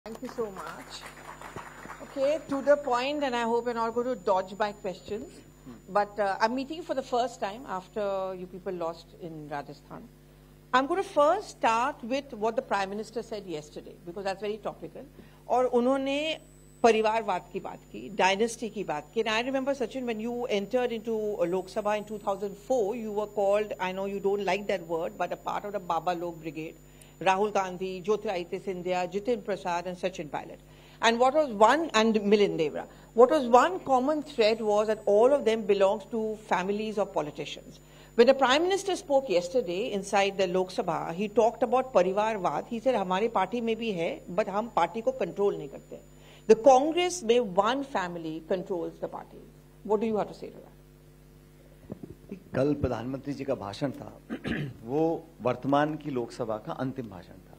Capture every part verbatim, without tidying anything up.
Thank you so much. Okay, to the point, and I hope you're not going to dodge my questions. But uh, I'm meeting for the first time after you people lost in Rajasthan. I'm going to first start with what the Prime Minister said yesterday, because that's very topical. और उन्होंने परिवारवाद की बात की, dynasty की बात की. And I remember, Sachin, when you entered into Lok Sabha in two thousand four, you were called, I know you don't like that word, but a part of the Baba Log Brigade. Rahul Gandhi, Jyotiraditya Scindia, Jitin Prasad and Sachin Pilot. And what was one, and Milind Devra, what was one common thread was that all of them belonged to families of politicians. When the Prime Minister spoke yesterday inside the Lok Sabha, he talked about Parivarvad. He said, हमारे party में भी है, but हम party को control नहीं करते. The Congress में one family controls the party. What do you have to say to that? कल प्रधानमंत्री जी का भाषण था, वो वर्तमान की लोकसभा का अंतिम भाषण था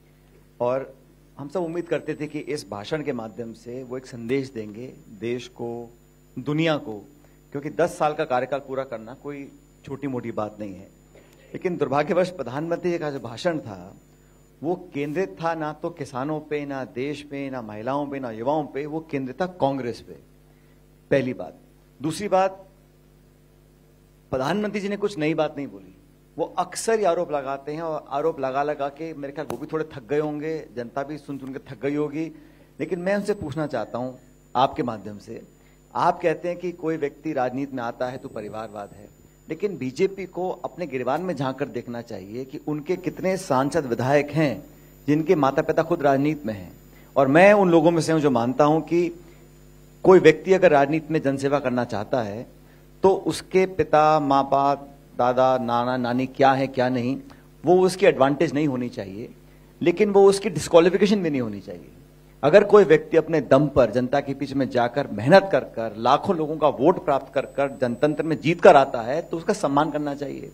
और हम सब उम्मीद करते थे कि इस भाषण के माध्यम से वो एक संदेश देंगे देश को, दुनिया को, क्योंकि दस साल का कार्यकाल पूरा करना कोई छोटी मोटी बात नहीं है. लेकिन दुर्भाग्यवश प्रधानमंत्री जी का जो भाषण था वो केंद्रित था ना तो किसानों पे, ना देश पे, ना महिलाओं पे, ना युवाओं पे, वो केंद्रित था कांग्रेस पे. पहली बात. दूसरी बात, प्रधानमंत्री जी ने कुछ नई बात नहीं बोली. वो अक्सर ही आरोप लगाते हैं और आरोप लगा लगा के मेरे ख्याल वो भी थोड़े थक गए होंगे, जनता भी सुन सुन के थक गई होगी. लेकिन मैं उनसे पूछना चाहता हूं आपके माध्यम से, आप कहते हैं कि कोई व्यक्ति राजनीति में आता है तो परिवारवाद है, लेकिन बीजेपी को अपने गिरबान में झांक कर देखना चाहिए कि उनके कितने सांसद विधायक हैं जिनके माता पिता खुद राजनीति में हैं. और मैं उन लोगों में से हूं जो मानता हूं कि कोई व्यक्ति अगर राजनीति में जनसेवा करना चाहता है तो उसके पिता, माँ बाप, दादा, नाना, नानी क्या है क्या नहीं, वो उसकी एडवांटेज नहीं होनी चाहिए, लेकिन वो उसकी डिस्क्वालिफिकेशन भी नहीं होनी चाहिए. अगर कोई व्यक्ति अपने दम पर जनता के बीच में जाकर मेहनत कर कर लाखों लोगों का वोट प्राप्त कर कर जनतंत्र में जीत कर आता है तो उसका सम्मान करना चाहिए.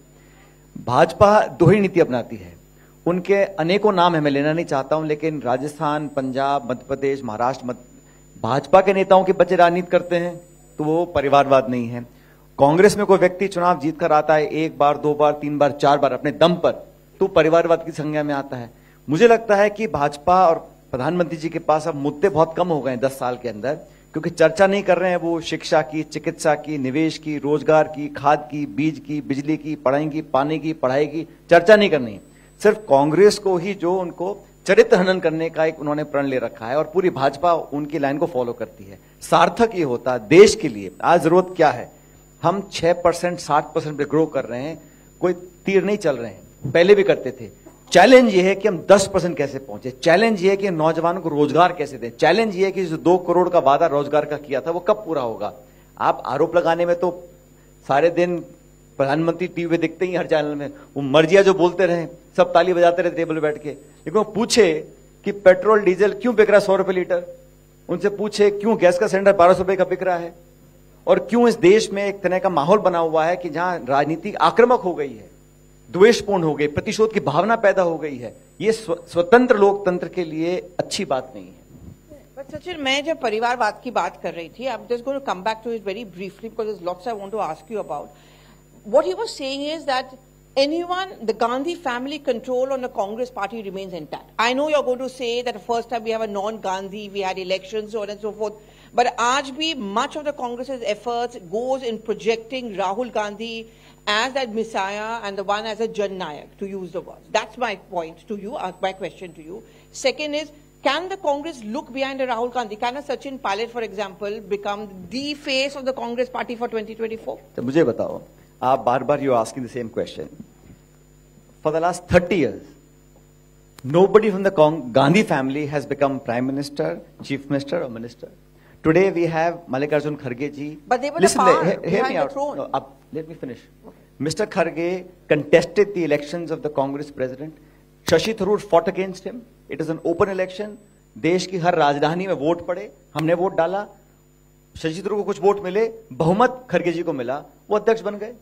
भाजपा दो ही नीति अपनाती है. उनके अनेकों नाम है, मैं लेना नहीं चाहता हूं, लेकिन राजस्थान, पंजाब, मध्य प्रदेश, महाराष्ट्र, मध्य भाजपा के नेताओं के बच्चे राजनीति करते हैं तो वो परिवारवाद नहीं है. कांग्रेस में कोई व्यक्ति चुनाव जीत कर आता है एक बार, दो बार, तीन बार, चार बार अपने दम पर, तो परिवारवाद की संज्ञा में आता है. मुझे लगता है कि भाजपा और प्रधानमंत्री जी के पास अब मुद्दे बहुत कम हो गए हैं दस साल के अंदर, क्योंकि चर्चा नहीं कर रहे हैं वो शिक्षा की, चिकित्सा की, निवेश की, रोजगार की, खाद की, बीज की, बिजली की, पढ़ाई की, पानी की, पढ़ाई की चर्चा नहीं करनी है. सिर्फ कांग्रेस को ही जो उनको चरित्र हनन करने का एक उन्होंने प्रण ले रखा है और पूरी भाजपा उनकी लाइन को फॉलो करती है. सार्थक ये होता देश के लिए. आज जरूरत क्या है? हम छह परसेंट, साठ परसेंट पे ग्रो कर रहे हैं, कोई तीर नहीं चल रहे हैं, पहले भी करते थे. चैलेंज ये है कि हम दस परसेंट कैसे पहुंचे. चैलेंज ये है कि नौजवानों को रोजगार कैसे दें. चैलेंज ये है कि जो दो करोड़ का वादा रोजगार का किया था वो कब पूरा होगा. आप आरोप लगाने में तो सारे दिन प्रधानमंत्री टीवी पे दिखते ही हर चैनल में, वो मर्जिया जो बोलते रहे, सब ताली बजाते रहे टेबल बैठ के. लेकिन वो पूछे कि पेट्रोल डीजल क्यों बिक रहा है सौ रुपए लीटर, उनसे पूछे क्यों गैस का सिलेंडर बारह सौ रुपए का बिक रहा है, और क्यों इस देश में एक तरह का माहौल बना हुआ है कि जहां राजनीति आक्रामक हो गई है, द्वेषपूर्ण हो गई, प्रतिशोध की भावना पैदा हो गई है. ये स्वतंत्र लोकतंत्र के लिए अच्छी बात नहीं है. But Sachin, मैं जब परिवारवाद की बात कर रही थी, I'm just going to come back to it very briefly because there's lots I want to ask you about. What he was saying is that anyone, the Gandhi family control on the Congress party remains intact. I know you're going to say that the first time we have a non-Gandhi, we had elections, so on and so forth. But aaj bhi much of the Congress's efforts goes in projecting Rahul Gandhi as that messiah and the one as a Jan Nayak, to use the words. That's my point to you, uh, my question to you. Second is, can the Congress look behind a Rahul Gandhi? Can a Sachin Pilot, for example, become the face of the Congress party for twenty twenty-four? तो मुझे बताओ, आप बार बार you are asking the same question. For the last thirty years, nobody from the Gandhi family has become prime minister, chief minister or minister. Today we have Mallikarjun Kharge ji. But they were Listen, the power hear, hear behind me the out. throne. No, up, let me finish. Okay. Mister Kharge contested the elections of the Congress president. Shashi Tharoor fought against him. It is an open election. देश की हर राजधानी में vote पड़े, हमने vote डाला, शशि थरूर को कुछ vote मिले, बहुमत खरगे जी को मिला, वो अध्यक्ष बन गए.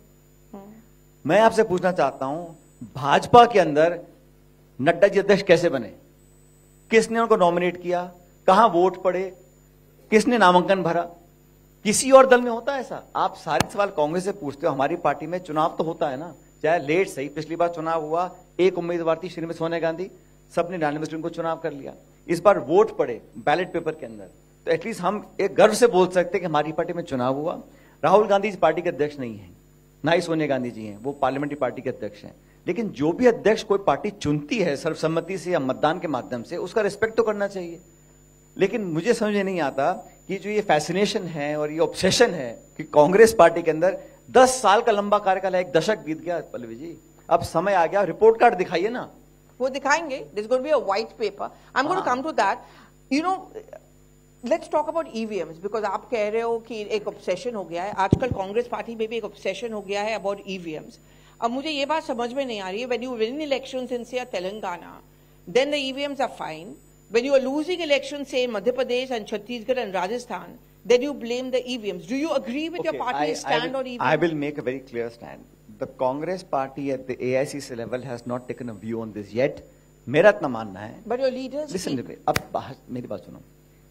मैं आपसे पूछना चाहता हूं, भाजपा के अंदर नड्डा जी अध्यक्ष कैसे बने? किसने उनको नॉमिनेट किया? कहां वोट पड़े? किसने नामांकन भरा? किसी और दल में होता है ऐसा? आप सारे सवाल कांग्रेस से पूछते हो. हमारी पार्टी में चुनाव तो होता है ना, चाहे लेट सही. पिछली बार चुनाव हुआ, एक उम्मीदवार थी श्रीमती सोनिया गांधी, सबने नाइन्टी परसेंट को चुनाव कर लिया. इस बार वोट पड़े बैलेट पेपर के अंदर, तो एटलीस्ट हम एक गर्व से बोल सकते हैं कि हमारी पार्टी में चुनाव हुआ। राहुल गांधी इस पार्टी के अध्यक्ष नहीं है, ना ही सोनिया गांधी जी हैं, वो पार्लियामेंट्री पार्टी के अध्यक्ष हैं। लेकिन जो भी अध्यक्ष कोई पार्टी चुनती है सर्वसम्मति से या मतदान के माध्यम से, उसका रिस्पेक्ट तो करना चाहिए। लेकिन मुझे समझ में नहीं आता कि जो ये फैसिनेशन है और ये ऑब्सेशन है कि कांग्रेस पार्टी के अंदर दस साल का लंबा कार्यकाल है, एक दशक बीत गया पल्लवी जी, अब समय आ गया, रिपोर्ट कार्ड दिखाइए ना। वो दिखाएंगे, there's going to be a white paper. I'm going to come to that. You know, let's talk about E V Ms because आप कह रहे हो कि एक obsession हो गया है, आजकल कांग्रेस पार्टी में भी एक obsession हो गया है about E V Ms. अब मुझे ये बात समझ में नहीं आ रही है, when you win elections in say Telangana, then the E V Ms are fine. When you are losing elections say in Madhya Pradesh and Chhattisgarh and Rajasthan, then you blame the E V Ms. Do you agree with Okay, your party's I, I stand will, on E V Ms? I will make a very clear stand. The Congress party at the A I C C level has not taken a view on this yet. मेरा इतना मानना है। But your leaders. Listen to me. अब बाहर मेरी बात सुनो।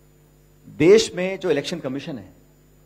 देश में जो इलेक्शन कमीशन है,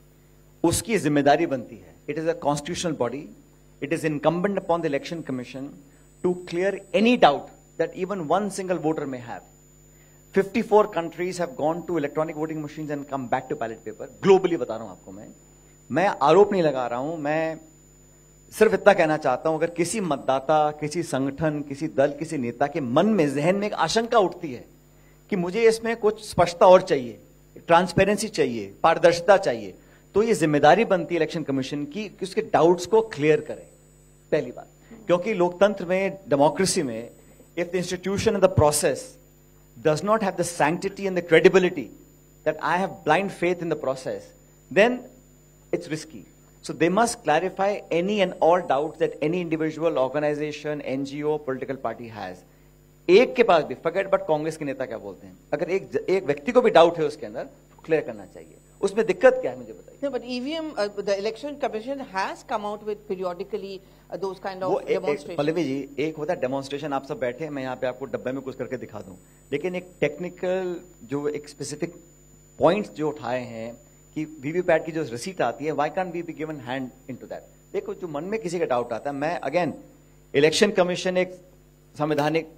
उसकी जिम्मेदारी बनती है। It is a constitutional body. It is incumbent upon the election commission to clear any doubt that even one single voter may have. fifty-four countries have gone to electronic voting machines and come back to ballot paper. Globally बता रहा हूं आपको मैं। मैं आरोप नहीं लगा रहा हूं, मैं सिर्फ इतना कहना चाहता हूं, अगर किसी मतदाता, किसी संगठन, किसी दल, किसी नेता के मन में, जहन में एक आशंका उठती है कि मुझे इसमें कुछ स्पष्टता और चाहिए, ट्रांसपेरेंसी चाहिए, पारदर्शिता चाहिए, तो ये जिम्मेदारी बनती है इलेक्शन कमीशन की कि उसके डाउट्स को क्लियर करे। पहली बात, क्योंकि लोकतंत्र में, डेमोक्रेसी में, if the institution and the process does not have the sanctity and the credibility that I have blind faith in the process, then it's risky. So they must clarify any and all doubts that any individual, organization, N G O, political party has. एक के पास भी, forget but Congress के नेता क्या बोलते हैं, अगर एक एक व्यक्ति को भी डाउट है उसके अंदर, क्लियर करना चाहिए। उसमें दिक्कत क्या है मुझे बताइए। No, but E V M, uh, the election commission has come out with periodically uh, those kind of demonstrations. Pallavi ji, एक होता है डेमोन्स्ट्रेशन, आप सब बैठे हैं, मैं यहाँ पे आपको डब्बे में कुछ करके दिखा दूं, लेकिन एक टेक्निकल जो एक स्पेसिफिक पॉइंट्स जो उठाए हैं कि वीवीपैट की जो रिसीट आती है, why can't we be given hand into that. देखो, जो मन में किसी का डाउट आता है, मैं अगेन, इलेक्शन कमीशन एक संवैधानिक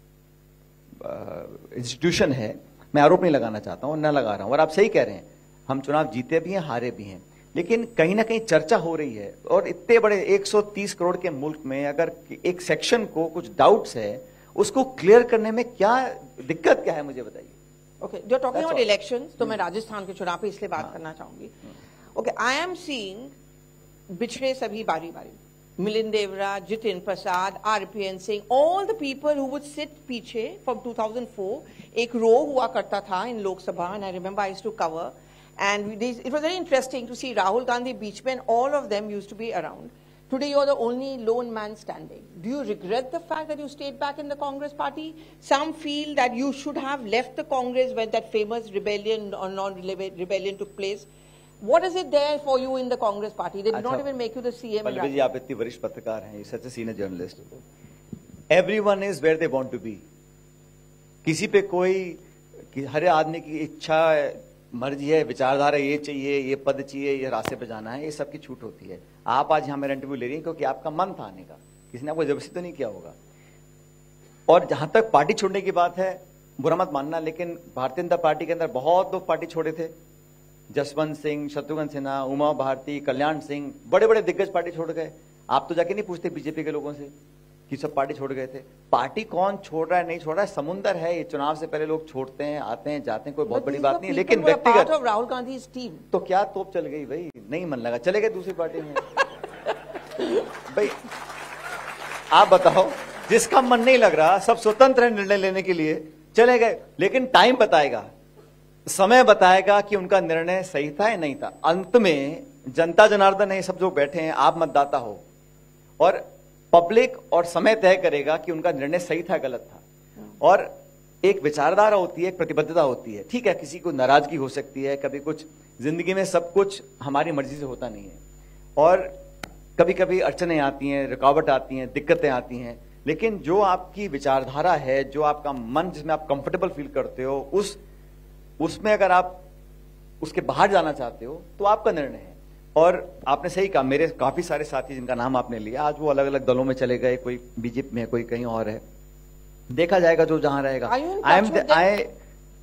इंस्टीट्यूशन uh, है, मैं आरोप नहीं लगाना चाहता हूं, न लगा रहा हूं, और आप सही कह रहे हैं, हम चुनाव जीते भी हैं, हारे भी हैं, लेकिन कहीं ना कहीं चर्चा हो रही है। और इतने बड़े एक सौ तीस करोड़ के मुल्क में अगर एक सेक्शन को कुछ डाउट्स है, उसको क्लियर करने में क्या दिक्कत क्या है, मुझे बताइए। ओके, जो टॉकिंग अबाउट इलेक्शंस, तो मैं राजस्थान के चुनाव पे इसलिए बात करना चाहूंगी। ओके, आई एम सीइंग बिछड़े सभी बारी बारी, Milind Devra, Jitin Prasad, R P N Singh, all the people who would sit पीछे from two thousand four, एक रो हुआ करता था in Lok Sabha, and I remember I used to cover, and we, it was very interesting to see Rahul Gandhi beach mein, all of them used to be around. Today you're the only lone man standing. Do you regret the fact that you stayed back in the Congress party? Some feel that you should have left the Congress when that famous rebellion or non-rebellion took place. What is it there for you in the Congress party? They did not even make you the C M. Pallavi ji, आप इतनी वरिष्ठ पत्रकार हैं, such a senior journalist. Everyone is where they want to be. किसी पे कोई, कि हर आदमी की इच्छा, मर्जी है, विचारधारा, ये चाहिए, ये पद चाहिए, ये रास्ते पे जाना है, ये सबकी छूट होती है। आप आज यहाँ मेरा इंटरव्यू ले रही हैं क्योंकि आपका मन था आने का, किसी ने आपको जबरदस्ती तो नहीं किया होगा। और जहां तक पार्टी छोड़ने की बात है, बुरा मत मानना, लेकिन भारतीय जनता पार्टी के अंदर बहुत लोग पार्टी छोड़े थे। जसवंत सिंह, शत्रुघ्न सिन्हा, उमा भारती, कल्याण सिंह, बड़े बड़े दिग्गज पार्टी छोड़ गए। आप तो जाके नहीं पूछते बीजेपी के लोगों से कि सब पार्टी छोड़ गए थे। पार्टी कौन छोड़ रहा है, नहीं छोड़ रहा है, समुंदर है ये। चुनाव से पहले लोग छोड़ते हैं, आते हैं, जाते हैं, कोई बहुत बड़ी बात नहीं है। लेकिन व्यक्तिगत राहुल गांधी टीम तो क्या तोप चल गई भाई, नहीं मन लगा, चले गए दूसरी पार्टी में। भाई आप बताओ, जिसका मन नहीं लग रहा, सब स्वतंत्र है निर्णय लेने के लिए, चले गए। लेकिन टाइम बताएगा, समय बताएगा कि उनका निर्णय सही था या नहीं था। अंत में जनता जनार्दन है, सब जो बैठे हैं, आप मतदाता हो, और पब्लिक और समय तय करेगा कि उनका निर्णय सही था गलत था। और एक विचारधारा होती है, एक प्रतिबद्धता होती है। ठीक है, किसी को नाराजगी हो सकती है, कभी कुछ, जिंदगी में सब कुछ हमारी मर्जी से होता नहीं है, और कभी कभी अड़चने आती हैं, रुकावट आती हैं, दिक्कतें आती हैं। लेकिन जो आपकी विचारधारा है, जो आपका मन, जिसमें आप कंफर्टेबल फील करते हो, उस उसमें अगर आप उसके बाहर जाना चाहते हो तो आपका निर्णय है। और आपने सही कहा, मेरे काफी सारे साथी जिनका नाम आपने लिया, आज वो अलग अलग दलों में चले गए, कोई बीजेपी में है, कोई कहीं और है, देखा जाएगा जो जहां रहेगा। I am I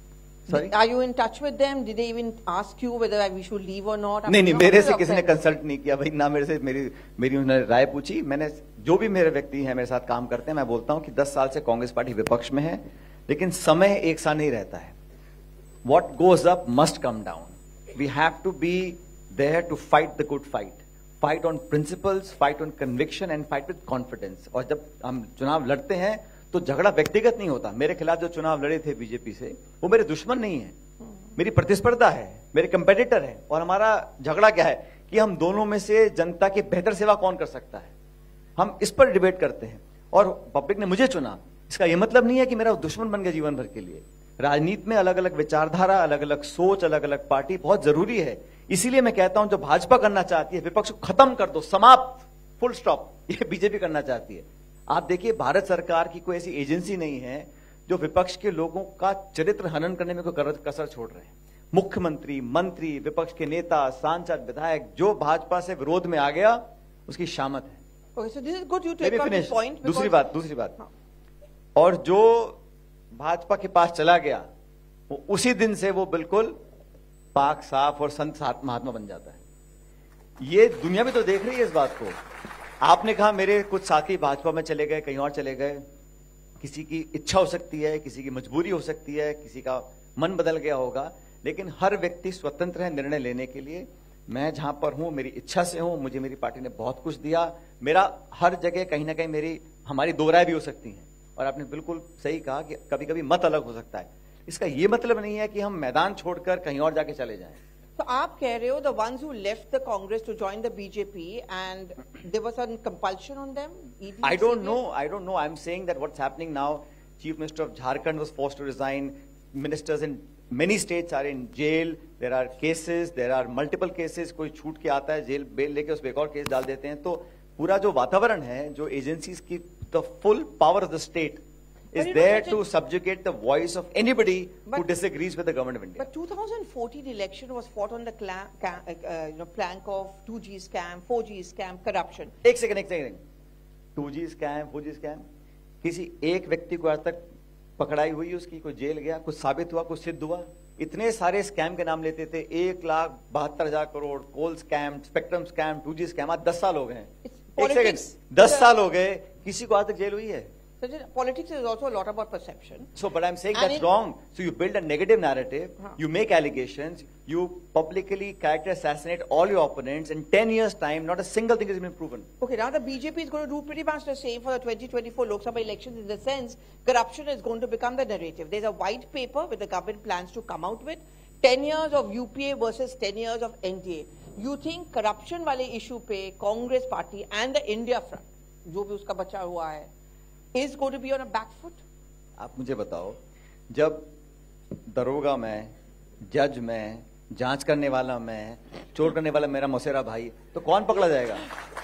Sorry? Are you in touch with them? Did they even ask you whether we should leave or not? नहीं नहीं, मेरे से किसी ने कंसल्ट नहीं किया भाई, ना मेरे से मेरी मेरी उन्होंने राय पूछी। मैंने जो भी मेरे व्यक्ति हैं मेरे साथ काम करते हैं, मैं बोलता हूं कि दस साल से कांग्रेस पार्टी विपक्ष में है, लेकिन समय एक सा नहीं रहता है। What goes up must come down. We have to be there to fight the good fight. Fight on principles, fight on conviction and fight with confidence. और जब हम चुनाव लड़ते हैं तो झगड़ा व्यक्तिगत नहीं होता। मेरे खिलाफ जो चुनाव लड़े थे बीजेपी से, वो मेरे दुश्मन नहीं है, मेरी प्रतिस्पर्धा है, मेरे कंपेटिटर है। और हमारा झगड़ा क्या है कि हम दोनों में से जनता की बेहतर सेवा कौन कर सकता है, हम इस पर डिबेट करते हैं। और पब्लिक ने मुझे चुना, इसका यह मतलब नहीं है कि मेरा दुश्मन बन गया जीवन भर के लिए। राजनीति में अलग अलग विचारधारा, अलग अलग सोच, अलग अलग पार्टी बहुत जरूरी है। इसीलिए मैं कहता हूं जो भाजपा करना चाहती है, विपक्ष को खत्म कर दो, समाप्त, फुल स्टॉप, ये बीजेपी करना चाहती है। आप देखिए भारत सरकार की कोई ऐसी एजेंसी नहीं है जो विपक्ष के लोगों का चरित्र हनन करने में कोई कसर छोड़ रहे हैं। मुख्यमंत्री, मंत्री, विपक्ष के नेता, सांसद, विधायक, जो भाजपा से विरोध में आ गया उसकी शामत है। Okay, so this is good you take out this point because... दूसरी बात दूसरी बात और जो भाजपा के पास चला गया वो उसी दिन से वो बिल्कुल पाक साफ और संत महात्मा बन जाता है। ये दुनिया भी तो देख रही है इस बात को। आपने कहा मेरे कुछ साथी भाजपा में चले गए, कहीं और चले गए, किसी की इच्छा हो सकती है, किसी की मजबूरी हो सकती है, किसी का मन बदल गया होगा, लेकिन हर व्यक्ति स्वतंत्र है निर्णय लेने के लिए। मैं जहां पर हूं मेरी इच्छा से हूं, मुझे मेरी पार्टी ने बहुत कुछ दिया। मेरा हर जगह कहीं ना कहीं मेरी हमारी दो राय भी हो सकती हैं। और आपने बिल्कुल सही कहा कि कभी कभी मत अलग हो सकता है। इसका यह मतलब नहीं है कि हम मैदान छोड़कर कहीं और जाके चले जाएं। तो आप कह रहे हो the ones who left the Congress to join the B J P and there was some compulsion on them? E D, I don't know. I don't know. I'm saying that what's happening now. Chief Minister of Jharkhand was forced to resign. Ministers in many states are in jail. There are cases. There are multiple cases. कोई छूट के आता है jail bell लेके उस पे एक और केस डाल देते हैं। तो पूरा जो वातावरण है, जो एजेंसीज की the full power of the state is there to subjugate the voice of anybody but, who disagrees with the government of India. But twenty fourteen election was fought on the cla ca uh, you know, plank of two G scam, four G scam, corruption. एक second एक second two G scam, four G scam, किसी एक व्यक्ति को आज तक पकड़ाई हुई, उसकी कोई जेल गया, कुछ साबित हुआ, कुछ सिद्ध हुआ? इतने सारे स्कैम के नाम लेते थे, एक लाख बहत्तर हजार crore, coal scam, spectrum scam, two G scam, आज दस साल हो गए। एक सेकंड, दस साल हो गए, किसी को आज तक जेल हुई है? So politics is also a lot about perception. So, but I'm saying and that's wrong. So you build a negative narrative, huh. you make allegations, you publicly character assassinate all your opponents. In ten years' time, not a single thing has been proven. Okay, now the B J P is going to do pretty much the same for the twenty twenty-four Lok Sabha elections in the sense corruption is going to become the narrative. There's a white paper with the government plans to come out with ten years of U P A versus ten years of N D A. You think corruption वाले issue पे Congress party and the India front, जो भी उसका बचा हुआ है, is going to be on a back foot? आप मुझे बताओ, जब दरोगा मैं, जज मैं, जांच करने वाला मैं, चोर करने वाला मेरा मौसेरा भाई, तो कौन पकड़ा जाएगा?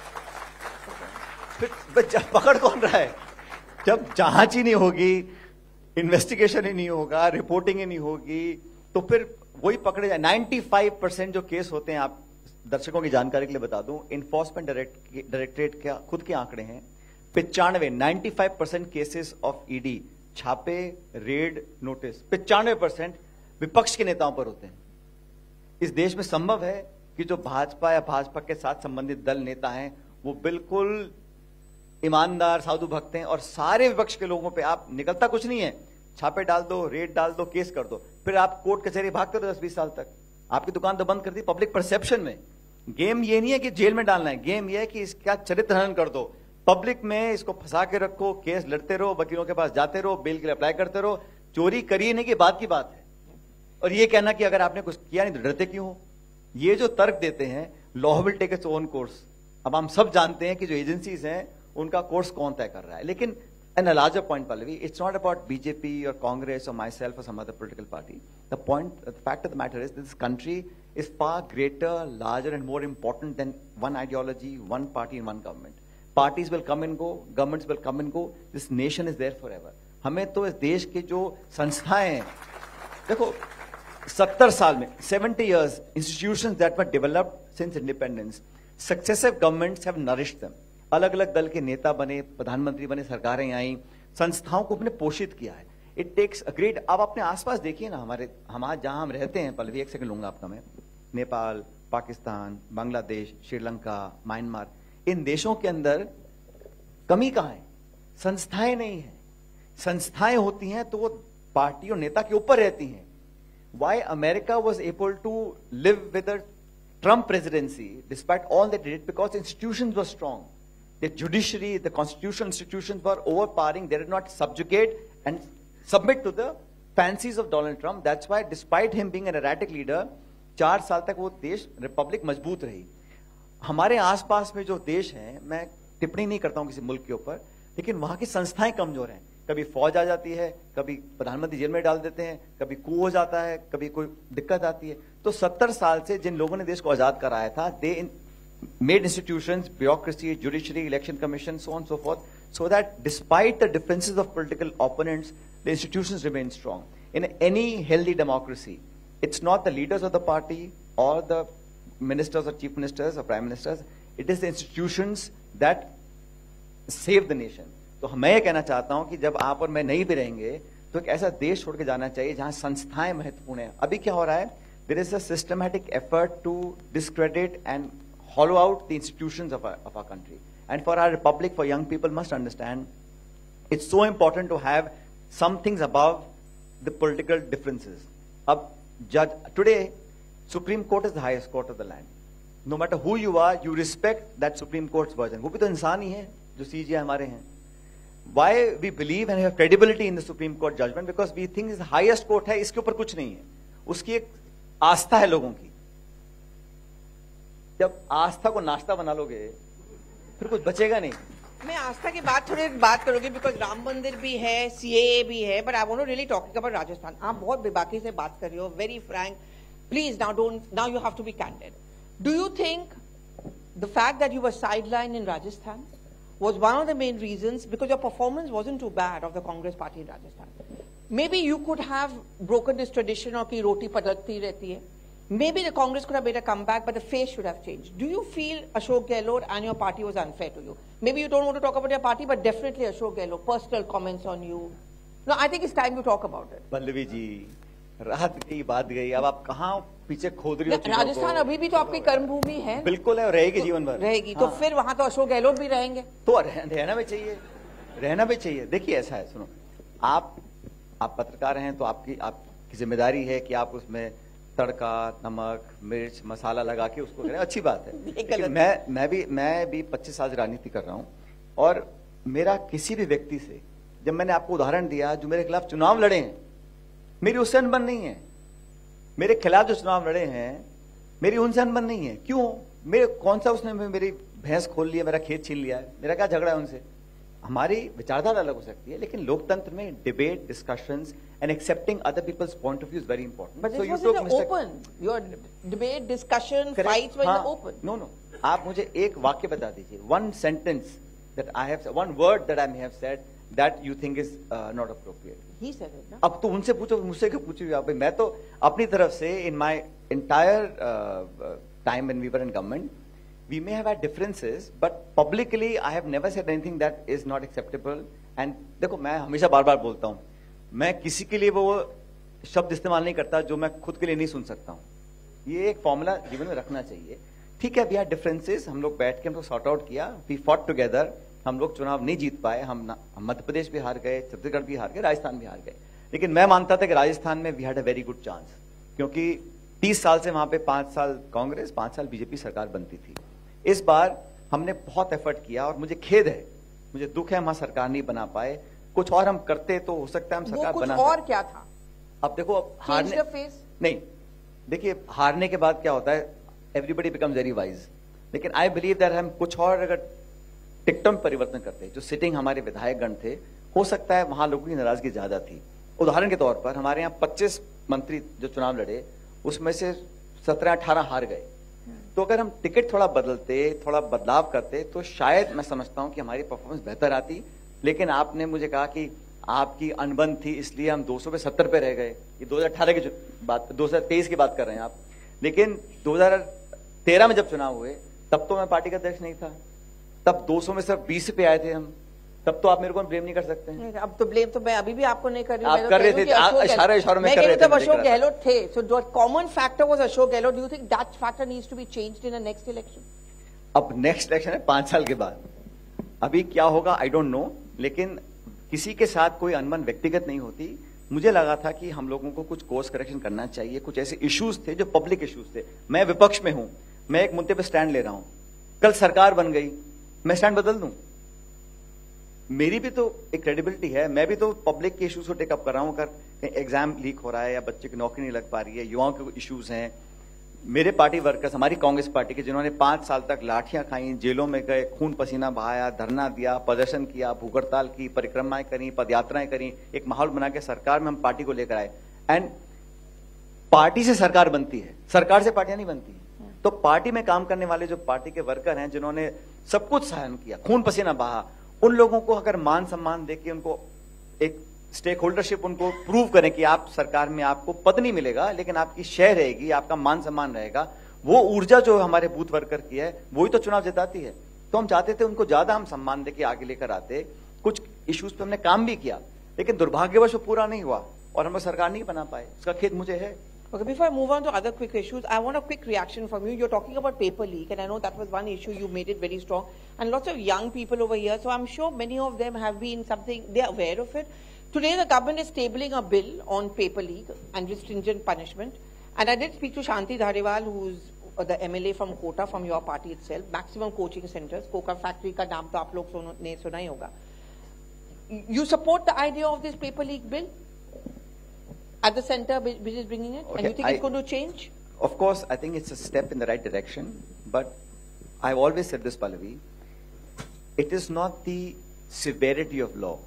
फिर जब पकड़ कौन रहा है? जब जांच ही नहीं होगी, इन्वेस्टिगेशन ही नहीं होगा, रिपोर्टिंग ही नहीं होगी, तो फिर वही पकड़े जाए। पचानवे परसेंट जो केस होते हैं, आप दर्शकों की जानकारी के लिए बता दूं, इन्फोर्समेंट डायरेक्टरेट के खुद के आंकड़े हैं, पिचानवे ninety five percent cases of ED, छापे, रेड, नोटिस, पिचानवे परसेंट विपक्ष के नेताओं पर होते हैं। इस देश में संभव है कि जो भाजपा या भाजपा के साथ संबंधित दल नेता हैं वो बिल्कुल ईमानदार साधु भक्त हैं, और सारे विपक्ष के लोगों पे आप निकलता कुछ नहीं है, छापे डाल दो, रेड डाल दो, केस कर दो, फिर आप कोर्ट कचहरी भागते रहो दस बीस साल तक। आपकी दुकान तो बंद कर दी पब्लिक परसेप्शन में। गेम ये नहीं है कि जेल में डालना है, गेम ये है कि इसका चरित्र हनन कर दो, पब्लिक में इसको फंसा के रखो, केस लड़ते रहो, वकीलों के पास जाते रहो, बेल के लिए अप्लाई करते रहो। चोरी करिए नहीं कि बात की बात है, और ये कहना कि अगर आपने कुछ किया नहीं तो डरते क्यों हो, ये जो तर्क देते हैं, law will take it's own course. अब हम सब जानते हैं कि जो एजेंसीज हैं उनका कोर्स कौन तय कर रहा है। लेकिन an a larger point, Pallavi, it's not about BJP और कांग्रेस और माई सेल्फ और some other political party. The point, the fact of the matter is this country is far greater, larger and more important than one ideology, one party and one government. Parties will come and go, governments will come and go. This nation is there forever. हमें तो इस देश के जो संस्थाएं हैं, देखो सत्तर साल में, seventy years, institutions that were developed since independence, successive governments have nourished them. अलग अलग दल के नेता बने, प्रधानमंत्री बने, सरकारें आई, संस्थाओं को अपने पोषित किया है। इट टेक्स अ ग्रेट, आप अपने आसपास देखिए ना, हमारे हम आज जहां हम रहते हैं, पल्लवी एक सेकंड लूंगा आपका मैं, नेपाल, पाकिस्तान, बांग्लादेश, श्रीलंका, म्यांमार, इन देशों के अंदर कमी कहां है? संस्थाएं नहीं है। संस्थाएं होती हैं तो वो पार्टी और नेता के ऊपर रहती हैं। Why America was able to live with the Trump presidency, despite all that it did, because institutions were strong. The judiciary, the constitutional institutions were overpowering. They did not subjugate and submit to the fancies of Donald Trump. That's why, despite him being an erratic leader, चार साल तक वो देश Republic मजबूत रही। हमारे आसपास में जो देश हैं, मैं टिप्पणी नहीं करता हूं किसी मुल्क के ऊपर, लेकिन वहां की संस्थाएं कमजोर हैं। कभी फौज आ जाती है, कभी प्रधानमंत्री जेल में डाल देते हैं, कभी कू हो जाता है, कभी कोई दिक्कत आती है। तो सत्तर साल से जिन लोगों ने देश को आजाद कराया था, they made institutions, bureaucracy, judiciary, election commission, so on so forth, so that despite the differences of political opponents, the institutions remain strong. In any healthy democracy, it's not the leaders of the party और the ministers और chief ministers और prime ministers, it is the institutions that save the nation. तो मैं ये कहना चाहता हूं कि जब आप और मैं नहीं भी रहेंगे तो एक ऐसा देश छोड़ के जाना चाहिए जहां संस्थाएं महत्वपूर्ण है। अभी क्या हो रहा है? There is a systematic effort to discredit and hollow out the institutions of our, of our country. And for our republic, for young people must understand, it's so important to have some things above the political differences. Ab, judge, today, Supreme Court is the highest court of the land. No matter who you are, you respect that Supreme Court's version. वो भी तो इंसान ही है जो CGI हमारे हैं. Why we believe and have credibility in the Supreme Court judgment? Because we think it's the highest court है, इसके ऊपर कुछ नहीं है. उसकी एक आस्था है लोगों की. जब आस्था को नाश्ता बना लोगे फिर कुछ बचेगा नहीं। मैं आस्था की बात थोड़ी बात करूंगी, बिकॉज राम मंदिर भी है, सीएए भी है, but I want to really talking about Rajasthan. आप बहुत बेबाकी से बात कर रहे हो, very frank. Please now don't, now you have to be candid. Do you think the fact that you were sideline in Rajasthan was one of the main reasons, because your performance wasn't too bad of the Congress party in Rajasthan? Maybe you could have broken this tradition of ki roti padalti rehti hai. Maybe the Congress could have made a comeback, but the face should have changed. Do you feel Ashok Gehlot and your party was unfair to you? Maybe you don't want to talk about your party, but definitely Ashok Gehlot, personal comments on you. No, I think it's time to talk about it. Pallavi ji, रात गई बात गई, अब आप कहाँ पीछे खोद रही हो? राजस्थान अभी भी तो आपकी कर्म भूमि है। बिल्कुल है, और रहेगी जीवन भर रहेगी। तो फिर वहां तो अशोक गहलोत भी रहेंगे। तो रहना भी चाहिए, रहना भी चाहिए। देखिए ऐसा है, सुनो, आप आप पत्रकार हैं तो आपकी आपकी जिम्मेदारी है कि आप उसमें तड़का, नमक, मिर्च, मसाला लगा के उसको करें, अच्छी बात है। लेकिन मैं मैं भी मैं भी पच्चीस साल राजनीति कर रहा हूं, और मेरा किसी भी व्यक्ति से, जब मैंने आपको उदाहरण दिया जो मेरे खिलाफ चुनाव लड़े हैं, मेरी उससे अनबन नहीं है। मेरे खिलाफ जो चुनाव लड़े हैं, मेरी उनसे अनबन नहीं है। क्यों? मेरे कौन सा उसने मेरी भैंस खोल लिया, मेरा खेत छीन लिया है? मेरा क्या झगड़ा है उनसे? हमारी विचारधारा अलग हो सकती है, लेकिन लोकतंत्र में debate, discussions and accepting other people's point of view is very important. But this was in the open, your debate, discussion, fights were in the open. No no, आप मुझे एक वाक्य बता दीजिए, one sentence that I have, one word that I may have said that you think is uh, not appropriate. He said it, no? अब तो उनसे पूछो, मुझसे क्यों पूछो आप? मैं तो अपनी तरफ से in my entire uh, uh, time when we were in government, we may have had differences, but publicly I have never said anything that is not acceptable. And देखो, मैं हमेशा बार बार बोलता हूँ, मैं किसी के लिए वो शब्द इस्तेमाल नहीं करता जो मैं खुद के लिए नहीं सुन सकता हूँ। ये एक फॉर्मूला जीवन में रखना चाहिए। ठीक है, we had differences, हम लोग बैठ के हम लोग सॉर्ट आउट किया, we fought together, हम लोग चुनाव नहीं जीत पाए, हम मध्य प्रदेश भी हार गए, छत्तीसगढ़ भी हार गए, राजस्थान भी हार गए, लेकिन मैं मानता था कि राजस्थान में we had a very good chance, क्योंकि तीस साल से वहां पे पांच साल कांग्रेस, पांच साल बीजेपी सरकार बनती थी। इस बार हमने बहुत एफर्ट किया, और मुझे खेद है, मुझे दुख है हम सरकार नहीं बना पाए। कुछ और हम करते तो हो सकता है हम सरकार बना। और क्या था? अब देखो, अब हारने नहीं, देखिए हारने के बाद क्या होता है, एवरीबडी बिकम्स वेरी वाइज, लेकिन आई बिलीव दैट हम कुछ और अगर टिकटम परिवर्तन करते, जो सिटिंग हमारे विधायक गण थे, हो सकता है वहां लोगों की नाराजगी ज्यादा थी। उदाहरण के तौर पर हमारे यहाँ पच्चीस मंत्री जो चुनाव लड़े, उसमें से सत्रह अठारह हार गए। तो अगर हम टिकट थोड़ा बदलते, थोड़ा बदलाव करते, तो शायद मैं समझता हूं कि हमारी परफॉर्मेंस बेहतर आती। लेकिन आपने मुझे कहा कि आपकी अनबन थी, इसलिए हम दो सौ पे सत्तर पे रह गए। ये दो हजार अठारह की बात, दो हजार तेईस की बात कर रहे हैं आप। लेकिन दो हजार तेरह में जब चुनाव हुए, तब तो मैं पार्टी का अध्यक्ष नहीं था, तब दो सौ में सिर्फ बीस पे आए थे हम। तब तो आप मेरे को ब्लेम नहीं कर सकते हैं। अब तो ब्लेम तो मैं अभी भी आपको नहीं कर रही हूँ। आप कर रहे थे, इशारे इशारों में कर रहे थे। जब अशोक गहलोत थे, so the common factor was Ashok Gehlot. Do you think that factor needs to be changed in the next election? अब नेक्स्ट इलेक्शन है पांच साल के बाद, अभी क्या होगा आई डोंट नो, लेकिन किसी के साथ कोई अनबन व्यक्तिगत नहीं होती। मुझे लगा था कि हम लोगों को कुछ कोर्स करेक्शन करना चाहिए, कुछ ऐसे इश्यूज थे जो पब्लिक इश्यूज थे। मैं विपक्ष में हूं, मैं एक मुद्दे पे स्टैंड ले रहा हूं, कल सरकार बन गई, मैं स्टैंड बदल दूं? मेरी भी तो एक क्रेडिबिलिटी है, मैं भी तो पब्लिक के इश्यूज को टेकअप कर रहा हूं। अगर एग्जाम लीक हो रहा है या बच्चे की नौकरी नहीं लग पा रही है, युवाओं के इश्यूज हैं, मेरे पार्टी वर्कर्स, हमारी कांग्रेस पार्टी के जिन्होंने पांच साल तक लाठियां खाई, जेलों में गए, खून पसीना बहाया, धरना दिया, प्रदर्शन किया, भूख हड़ताल की, परिक्रमाएं करी, पदयात्राएं करी, एक माहौल बना के सरकार में हम पार्टी को लेकर आए। एंड पार्टी से सरकार बनती है, सरकार से पार्टियां नहीं बनती। तो पार्टी में काम करने वाले जो पार्टी के वर्कर हैं, जिन्होंने सब कुछ सहन किया, खून पसीना बहा, उन लोगों को अगर मान सम्मान देके उनको एक स्टेक होल्डरशिप उनको प्रूव करें कि आप सरकार में आपको पद नहीं मिलेगा लेकिन आपकी शेयर रहेगी, आपका मान सम्मान रहेगा, वो ऊर्जा जो हमारे बूथ वर्कर की है वही तो चुनाव जिताती है। तो हम चाहते थे उनको ज्यादा हम सम्मान देके आगे लेकर आते। कुछ इश्यूज पे हमने काम भी किया, लेकिन दुर्भाग्यवश वो पूरा नहीं हुआ और हम लोग सरकार नहीं बना पाए, उसका खेद मुझे है। Okay, before I move on to other quick issues, I want a quick reaction from you. You're talking about paper leak, and I know that was one issue. You made it very strong. And lots of young people over here, so I'm sure many of them have been something, they're aware of it. Today, the government is tabling a bill on paper leak and stringent punishment. And I did speak to Shanti Dhariwal, who's the M L A from Kota, from your party itself. Maximum coaching centers. Coca factory ka naam to aap log ne suna hi hoga. You support the idea of this paper leak bill? At the center, which is bringing it, okay, and you think I, it's going to change? Of course, I think it's a step in the right direction. But I've always said this, Pallavi. It is not the severity of law.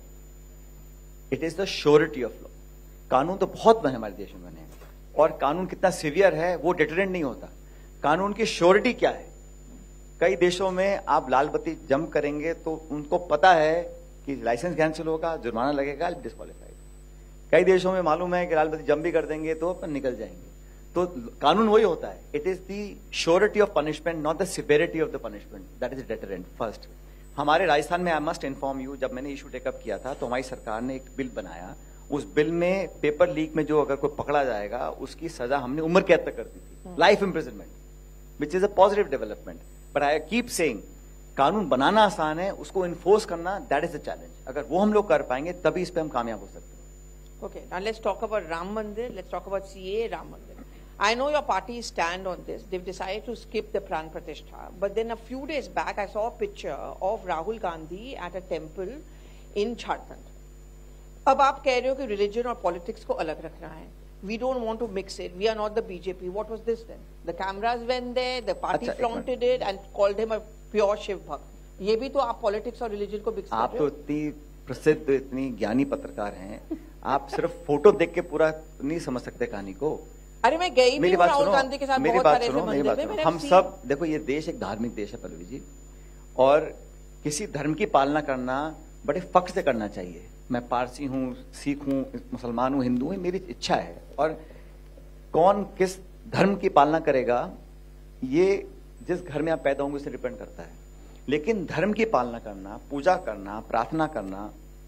It is the surety of law. कानून तो बहुत बने हमारे देश में बने हैं, और कानून कितना सिवियर है वो डिटरेंट नहीं होता। कानून की श्योरिटी क्या है? कई देशों में आप लाल बत्ती जंप करेंगे तो उनको पता है कि लाइसेंस कैंसिल होगा, जुर्माना लगेगा, डिस्क्वालीफाइड। कई देशों में मालूम है कि लाल बत्ती जंप भी कर देंगे तो अपन निकल जाएंगे। तो कानून वही होता है, it is the surety of punishment, not the severity of the punishment, that is deterrent first. हमारे राजस्थान में, आई मस्ट इन्फॉर्म यू, जब मैंने इशू टेकअप किया था तो हमारी सरकार ने एक बिल बनाया। उस बिल में पेपर लीक में जो अगर कोई पकड़ा जाएगा उसकी सजा हमने उम्र कैद तक कर दी थी, life imprisonment, which is a positive development. But I keep saying, कानून बनाना आसान है, उसको इन्फोर्स करना दैट इज द चैलेंज। अगर वो हम लोग कर पाएंगे तभी इस पे हम कामयाब हो सकते हैं। Okay, now let's talk about Ram Mandir. Let's talk about C A A Ram Mandir. I know your party stand on this. They've decided to skip the Pran Pratishtha. But then a few days back, I saw a picture of Rahul Gandhi at a temple in Jharkhand. अब आप कह रहे हो कि religion और politics को अलग रखना है. We don't want to mix it. We are not the B J P. What was this then? The cameras went there, the party अच्छा, flaunted it and called him a pure Shiv Bhakt. ये भी तो आप politics और religion को mix कर रहे हो? आप तो इतनी प्रसिद्ध, इतनी ज्ञानी पत्रकार हैं, आप सिर्फ फोटो देख के पूरा नहीं समझ सकते कहानी को। अरे मैं गई भी हूं राहुल गांधी के साथ बहुत सारे ऐसे मंदिर में। हम सब देखो, ये देश एक धार्मिक देश है पल्लवी जी, और किसी धर्म की पालना करना बड़े फख्र से करना चाहिए। मैं पारसी हूँ, सिख हूँ, मुसलमान हूँ, हिंदू हूँ, मेरी इच्छा है। और कौन किस धर्म की पालना करेगा ये जिस घर में आप पैदा होंगे उससे डिपेंड करता है। लेकिन धर्म की पालना करना, पूजा करना, प्रार्थना करना,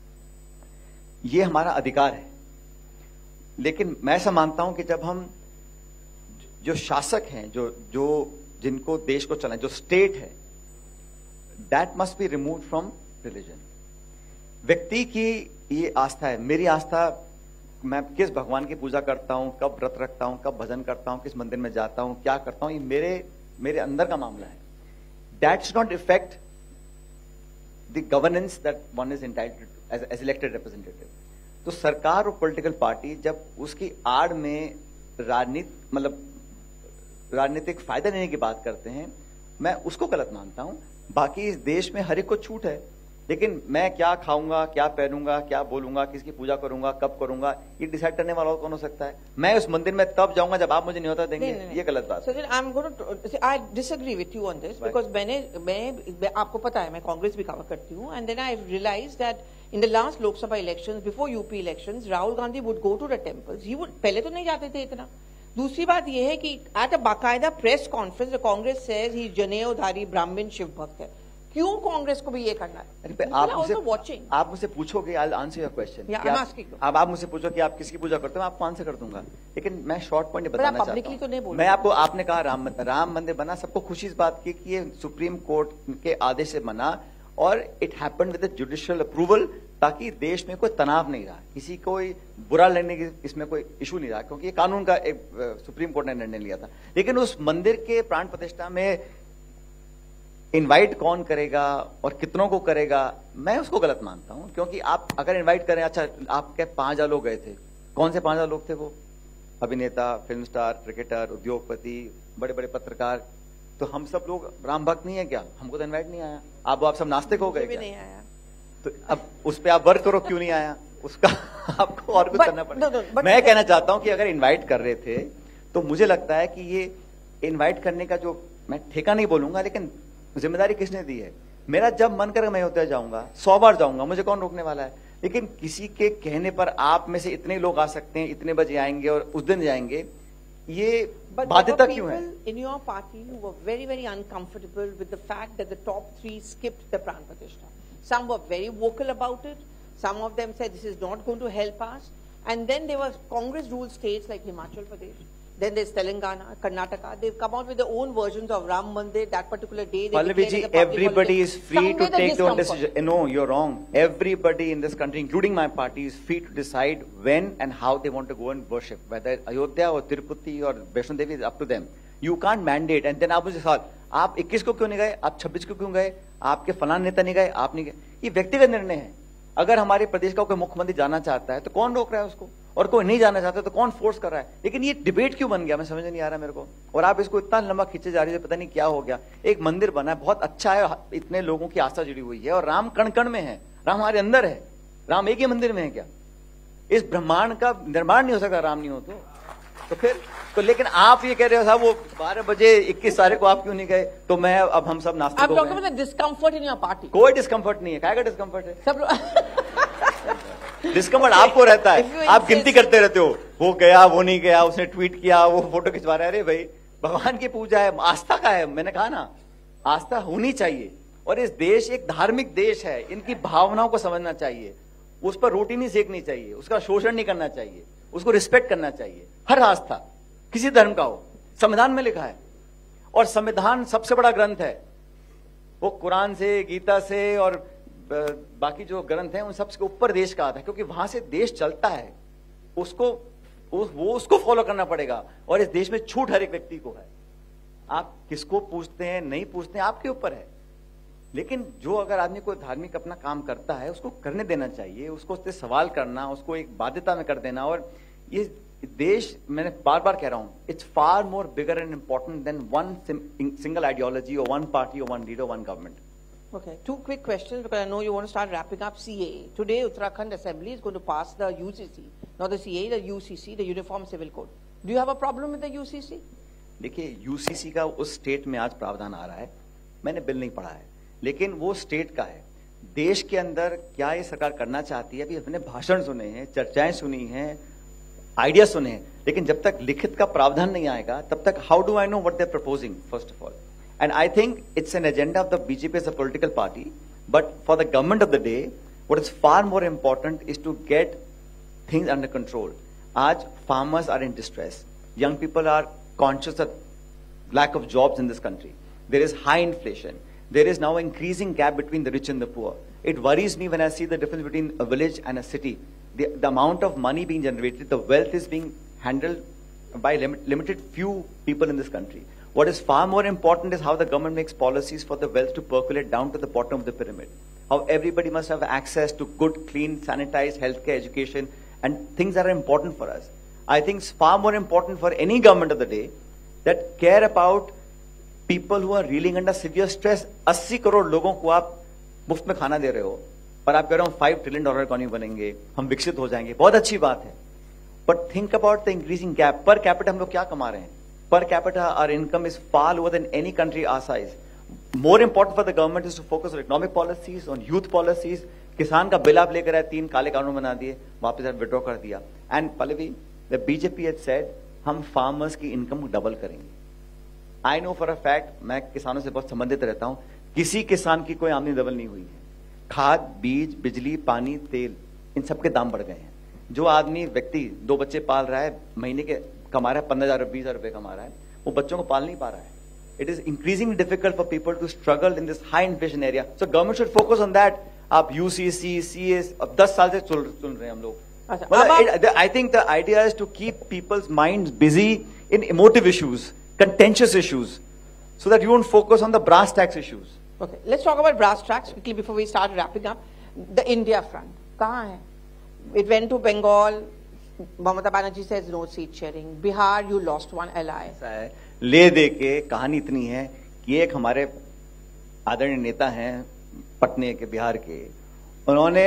ये हमारा अधिकार है। लेकिन मैं ऐसा मानता हूं कि जब हम, जो शासक हैं, जो जो जिनको देश को चलाएं, जो स्टेट है, that must be remove from religion. व्यक्ति की ये आस्था है, मेरी आस्था, मैं किस भगवान की पूजा करता हूं, कब व्रत रखता हूं, कब भजन करता हूं, किस मंदिर में जाता हूं, क्या करता हूं, ये मेरे मेरे अंदर का मामला है। That should not effect the governance that one is entitled as as elected representative. तो सरकार और पॉलिटिकल पार्टी जब उसकी आड़ में राजनीति, मतलब राजनीतिक फायदा लेने की बात करते हैं, मैं उसको गलत मानता हूं। बाकी इस देश में हर एक को छूट है, लेकिन मैं क्या खाऊंगा, क्या पहनूंगा, क्या बोलूंगा, किसकी पूजा करूंगा, कब करूंगा, ये डिसाइड करने वाला कौन हो सकता है? मैं उस मंदिर में तब जाऊंगा जब आप मुझे न्योता देंगे। नहीं, नहीं, ये गलत बात है। I am going to I disagree with you on this, because मैंने मैं आपको पता है मैं कांग्रेस भी कवर करती हूँ, and then I realize that in the last Lok Sabha elections, before UP elections, Rahul Gandhi would go to the temples. He would, पहले तो नहीं जाते थे इतना। दूसरी बात यह है कि एट अ बाकायदा press conference Congress says he जनेऊधारी ब्राह्मण शिव भक्त है। क्यों कांग्रेस को भी ये करना है? अरे आप मुझसे watching. आप मुझसे पूछोगे, I'll answer your question. Yeah, I'm asking you. अब आप मुझसे पूछो कि आप किसकी पूजा करते हो, मैं आपको आंसर कर दूंगा, लेकिन मैं शॉर्ट पॉइंट बताना चाहता हूँ। तो नहीं बोल मैं आपको, आपने कहा राम राम मंदिर बना, सबको खुशी इस बात की कि ये सुप्रीम कोर्ट के आदेश से बना और it happened with judicial approval, ताकि देश में कोई तनाव नहीं रहा, किसी को बुरा लगने की इसमें कोई इशू नहीं रहा, क्योंकि ये कानून का एक सुप्रीम कोर्ट ने निर्णय लिया था। लेकिन उस मंदिर के प्राण प्रतिष्ठा में इनवाइट कौन करेगा और कितनों को करेगा, मैं उसको गलत मानता हूं, क्योंकि आप अगर इनवाइट करें, अच्छा आपके पांच हजार लोग गए थे, कौन से पांच हजार लोग थे वो? अभिनेता, फिल्म स्टार, क्रिकेटर, उद्योगपति, बड़े बड़े पत्रकार, तो हम सब लोग राम भक्त नहीं है क्या? हमको तो इनवाइट नहीं आया। आप आप सब नास्तिक हो गए क्या? नहीं आया। तो अब उस पर आप वर्क करो, क्यों नहीं आया उसका आपको और कुछ करना पड़ेगा। no, no, मैं कहना चाहता हूं कि अगर इनवाइट कर रहे थे तो मुझे लगता है कि ये इनवाइट करने का जो, मैं ठेका नहीं बोलूंगा, लेकिन जिम्मेदारी किसने दी है? मेरा जब मन करेगा मैं होते जाऊंगा, सौ बार जाऊंगा, मुझे कौन रोकने वाला है? लेकिन किसी के कहने पर आप में से इतने लोग आ सकते हैं, इतने बजे आएंगे और उस दिन जाएंगे, ये बाध्यता क्यों है? In your party who were very very uncomfortable with the fact that the top three skipped the Pran Pratishtha. Some were very vocal about it. Some of them said this is not going to help us. And then there were Congress ruled states like Himachal Pradesh. Then there's Telangana, Karnataka. They've come out with their own versions of Ram Mandir. That particular day, they Pallavi ji, everybody is free to take their own decision. No, you're wrong. Everybody in this country, including my party, is free to decide when and how they want to go and worship. Whether Ayodhya or Tirupati or Vaishno Devi is up to them. You can't mandate. And then आप मुझे सवाल, आप इक्कीस को क्यों नहीं गए? आप छब्बीस को क्यों गए? आपके फलान नेता नहीं गए, आप नहीं गए? ये व्यक्तिगत निर्णय है। अगर हमारे प्रदेश का कोई मुख्यमंत्री जाना चाहता है तो कौन रोक रहा है उसको, और कोई नहीं जाना चाहता तो कौन फोर्स कर रहा है? लेकिन ये डिबेट क्यों बन गया, मैं समझ नहीं आ रहा मेरे को। और आप इसको इतना लंबा खींचे जा रही है, पता नहीं क्या हो गया। एक मंदिर बना है, बहुत अच्छा है, इतने लोगों की आस्था जुड़ी हुई है, और राम कण कण में है, राम हमारे अंदर है। राम एक ही मंदिर में है क्या? इस ब्रह्मांड का निर्माण नहीं हो सकता राम नहीं हो तो तो फिर तो लेकिन आप ये कह रहे हो साहब वो बारह बजे इक्कीस तारीख को आप क्यों नहीं गए? तो मैं अब हम सब नास्तिक हो गए। Discomfort in your party? कोई डिस्कम्फर्ट नहीं है। क्या का डिस्कम्फर्ट है? सब डिस्कम्फर्ट आपको रहता है, आप गिनती करते रहते हो, वो गया, वो नहीं गया, उसने ट्वीट किया, वो फोटो खिंचवा रहा है। अरे भाई, भगवान की पूजा है, आस्था का है। मैंने कहा ना, आस्था होनी चाहिए। और इस देश एक धार्मिक देश है, इनकी भावनाओं को समझना चाहिए, उस पर रोटी नहीं सेकनी चाहिए, उसका शोषण नहीं करना चाहिए, उसको रिस्पेक्ट करना चाहिए। हर आस्था किसी धर्म का हो, संविधान में लिखा है, और संविधान सबसे बड़ा ग्रंथ है। वो कुरान से, गीता से और बाकी जो ग्रंथ हैं उन सबसे ऊपर देश का आता है, क्योंकि वहां से देश चलता है। उसको उस, वो उसको फॉलो करना पड़ेगा। और इस देश में छूट हर एक व्यक्ति को है। आप किसको पूछते हैं, नहीं पूछते हैं, आपके ऊपर है। लेकिन जो अगर आदमी कोई धार्मिक अपना काम करता है उसको करने देना चाहिए, उसको उससे सवाल करना, उसको एक बाध्यता में कर देना। और ये देश, मैंने बार बार कह रहा हूं, it's far more bigger and important than one single ideology और वन पार्टी और one leader, one government. Okay, two quick questions because I know you want to start wrapping up. C A A. Today, Uttarakhand Assembly is going to pass the U C C, not the C A A, the U C C, the Uniform Civil Code. Do you have a problem with the U C C? देखिए, U C C का उस state में आज प्रावधान आ रहा है, मैंने bill नहीं पढ़ा है, लेकिन वो स्टेट का है। देश के अंदर क्या ये सरकार करना चाहती है, अभी हमने भाषण सुने हैं, चर्चाएं सुनी हैं, आइडिया सुने हैं, लेकिन जब तक लिखित का प्रावधान नहीं आएगा तब तक how do I know what they are proposing first of all. And I think it's an agenda of the B J P as a political party, but for the government of the day, what is far more important is to get things under control. Aaj farmers are in distress. Young people are conscious of lack of jobs in this country. There is high inflation. There is now an increasing gap between the rich and the poor. It worries me when I see the difference between a village and a city. The, the amount of money being generated, the wealth is being handled by limit, limited few people in this country. What is far more important is how the government makes policies for the wealth to percolate down to the bottom of the pyramid. How everybody must have access to good, clean, sanitized healthcare, education, and things that are important for us. I think it's far more important for any government of the day that care about people who are reeling under severe stress. अस्सी करोड़ लोगों को आप मुफ्त में खाना दे रहे हो, और आप कह रहे हो फाइव ट्रिलियन डॉलर इकोनॉमी बनेंगे, हम विकसित हो जाएंगे, बहुत अच्छी बात है। But think about the increasing gap. Per capita हम लोग क्या कमा रहे हैं? Per capita, our income is far lower than any country our size. More important for the government is to focus on economic policies, on youth policies. किसान का bill आप लेकर आए, तीन काले कानून बना दिए, वापस आप विड्रॉ कर दिया। And Pallavi, the B J P had said, हम farmers की इनकम डबल करेंगे। I know for a fact, मैं किसानों से बहुत संबंधित रहता हूं, किसी किसान की कोई आमदनी डबल नहीं हुई है। खाद, बीज, बिजली, पानी, तेल, इन सब के दाम बढ़ गए हैं। जो आदमी व्यक्ति दो बच्चे पाल रहा है, महीने के कमा रहा है पंद्रह हजार बीस हजार रुपए कमा रहा है, वो बच्चों को पाल नहीं पा रहा है। It is increasing difficult for people to struggle in this high inflation area. So government should focus on that. आप यूसीसी, सीएस अब दस साल से चुन सुन रहे हैं हम लोग। I think the idea is to keep people's minds busy in emotive issues, contentious issues, so that you won't focus on the brass tacks issues. Okay, let's talk about brass tacks quickly before we start wrapping up. The India front, kahan hai? It went to Bengal. Mamata Banerjee says no seat sharing. Bihar, you lost one ally. ऐसा है, ले दे के कहानी इतनी है कि एक हमारे आदरणीय नेता हैं पटने के, बिहार के, उन्होंने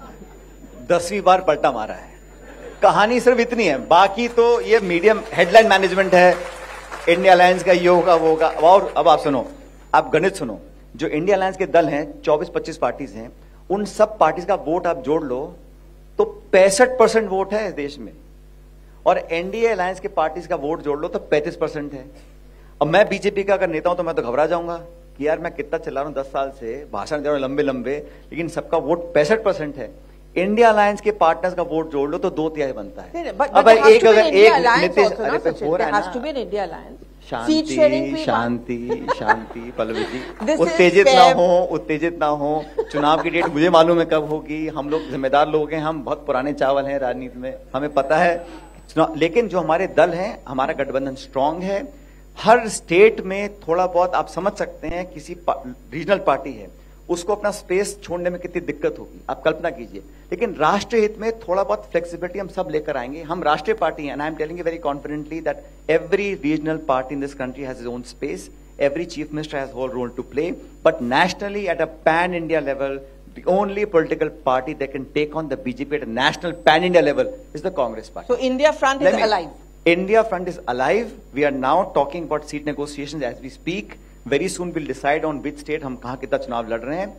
दसवीं बार पलटा मारा है। कहानी सिर्फ इतनी है, बाकी तो ये मीडियम हेडलाइन मैनेजमेंट है। इंडिया अलायंस का ये होगा वो होगा। और अब आप सुनो, आप गणित सुनो। जो इंडिया अलायंस के दल हैं, चौबीस पच्चीस पार्टीज हैं, उन सब पार्टीज का वोट आप जोड़ लो तो पैंसठ परसेंट वोट है इस देश में, और एनडीए अलायंस के पार्टीज का वोट जोड़ लो तो पैंतीस परसेंट है। अब मैं बीजेपी का अगर नेता हूं तो मैं तो घबरा जाऊंगा कि यार मैं कितना चला रहा हूं, दस साल से भाषण दे रहा हूं लंबे लंबे, लेकिन सबका वोट पैंसठ परसेंट है। इंडिया अलायंस के पार्टनर्स का वोट जोड़ लो तो दो तिहाई बनता है। अब एक अगर एक नीतीश, अरे पे हो रहा है ना, शांति शांति शांति पल्लवी जी, उत्तेजित ना हो, उत्तेजित ना हो। चुनाव की डेट मुझे मालूम है कब होगी। हम लोग जिम्मेदार लोग हैं, हम बहुत पुराने चावल हैं राजनीति में, हमें पता है। लेकिन जो हमारे दल हैं, हमारा गठबंधन स्ट्रांग है। हर स्टेट में थोड़ा बहुत आप समझ सकते हैं, किसी रीजनल पार्टी है उसको अपना स्पेस छोड़ने में कितनी दिक्कत होगी, आप कल्पना कीजिए। लेकिन राष्ट्रीय हित में थोड़ा बहुत फ्लेक्सिबिलिटी हम सब लेकर आएंगे। हम राष्ट्रीय पार्टी हैं, and I am telling you very confidently that every regional party in this country has his own space, every chief minister has whole role to play, but nationally at a pan India level the only political party that can take on the B J P at a national pan India level is the Congress party. So India front Let is me, alive. India front is alive. We are now talking about seat negotiations as we speak. Very soon we'll decide on which state हम कहाँ कितना चुनाव लड़ रहे हैं।